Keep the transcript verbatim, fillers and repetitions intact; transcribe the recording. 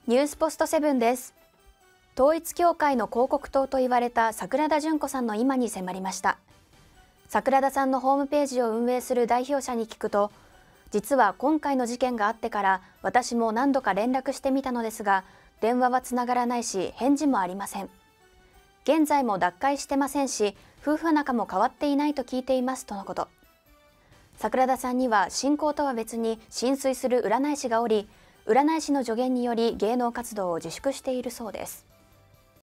ニュースポストセブンです。統一教会の広告塔と言われた桜田淳子さんの今に迫りました。桜田さんのホームページを運営する代表者に聞くと、実は今回の事件があってから私も何度か連絡してみたのですが、電話はつながらないし返事もありません。現在も脱会してませんし、夫婦仲も変わっていないと聞いていますとのこと。桜田さんには信仰とは別に浸水する占い師がおり、占い師の助言により芸能活動を自粛しているそうです。